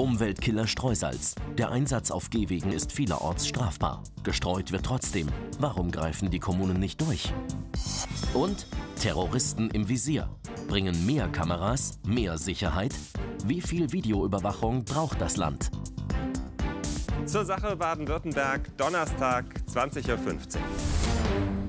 Umweltkiller Streusalz. Der Einsatz auf Gehwegen ist vielerorts strafbar. Gestreut wird trotzdem. Warum greifen die Kommunen nicht durch? Und Terroristen im Visier. Bringen mehr Kameras mehr Sicherheit? Wie viel Videoüberwachung braucht das Land? Zur Sache Baden-Württemberg, Donnerstag, 20:15 Uhr.